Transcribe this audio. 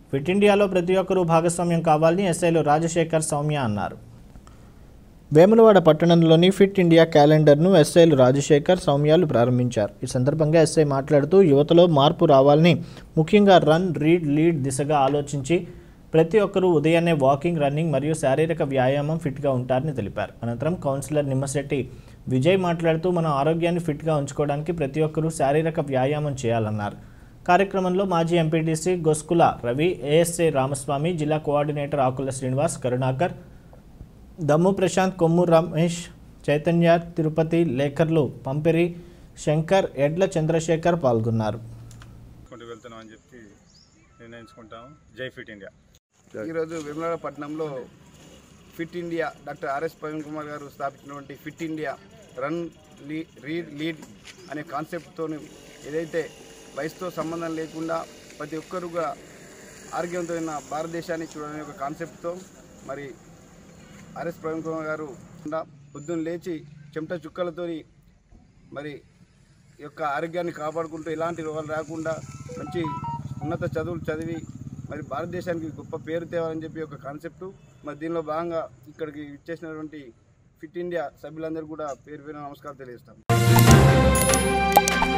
Fit ఇండియాలో ప్రతి ఒక్కరూ భాగస్వామ్యం కావాలని ఎస్ఐలు రాజశేఖర్ సౌమ్య అన్నారు. వేములవాడ పట్టణంలోని ఫిట్ ఇండియా క్యాలెండర్ను ఎస్ఐలు రాజశేఖర్ సౌమ్యాలు ప్రారంభించారు. ఈ సందర్భంగా ఎస్ఐ మాట్లాడుతూ యువతలో మార్పు రావాలని, ముఖ్యంగా రన్, రీడ్, లీడ్ దిశగా ఆలోచించి ప్రతి ఒక్కరూ ఉదయాన్నే వాకింగ్, రన్నింగ్ మరియు శారీరక వ్యాయామం ఫిట్గా ఉంటారని తెలిపారు. అనంతరం కౌన్సిలర్ నిమ్మశెట్టి విజయ్ మాట్లాడుతూ మన ఆరోగ్యాన్ని ఫిట్గా ఉంచుకోవడానికి ప్రతి ఒక్కరూ శారీరక వ్యాయామం చేయాలన్నారు. కార్యక్రమంలో మాజీ ఎంపీటీసీ గొస్కుల రవి, ఏఎస్ఐ రామస్వామి, జిల్లా కోఆర్డినేటర్ ఆకుల శ్రీనివాస్, కరుణాకర్, దమ్ము ప్రశాంత్, కొమ్ము రమేష్, చైతన్య, తిరుపతి, లేఖర్లు పంపిరి, శంకర్, ఎడ్ల చంద్రశేఖర్ పాల్గొన్నారు. జై ఫిట్ ఇండియా. ఈరోజు వేములవాడ పట్టణంలో fit India doctor RS Praveen Kumar గారు స్థాపించినటువంటి fit India run, read, lead అనే కాన్సెప్ట్తో ఏదైతే వయసుతో సంబంధం లేకుండా ప్రతి ఒక్కరుగా ఆరోగ్యవంతమైన భారతదేశాన్ని చూడనే ఒక కాన్సెప్ట్తో మరి ఆర్ఎస్ ప్రవీణ్ కుమార్ గారు పొద్దున్న లేచి చెమట చుక్కలతో మరి యొక్క ఆరోగ్యాన్ని కాపాడుకుంటూ ఎలాంటి రోగాలు రాకుండా మంచి ఉన్నత చదువులు చదివి మరి భారతదేశానికి గొప్ప పేరు తేవాలని చెప్పి ఒక కాన్సెప్టు. మరి దీనిలో భాగంగా ఇక్కడికి ఇచ్చేసినటువంటి ఫిట్ ఇండియా సభ్యులందరూ కూడా పేరు పేరు నమస్కారం తెలియజేస్తాం.